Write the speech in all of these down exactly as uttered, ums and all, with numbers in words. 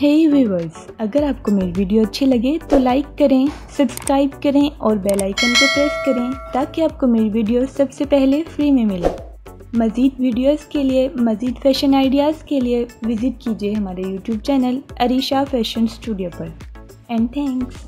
हे viewers, अगर आपको मेरी वीडियो अच्छी लगे तो लाइक करें, सब्सक्राइब करें और बेल आइकन को प्रेस करें ताकि आपको मेरी वीडियो सबसे पहले फ्री में मिले। मज़ीद वीडियोस के लिए, मज़ीद फैशन आइडियाज़ के लिए विज़िट कीजिए हमारे YouTube channel Arisha fashion studio पर। And thanks.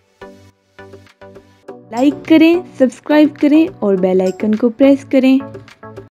लाइक करें, सब्सक्राइब करें और बेल आइकन को प्रेस करें।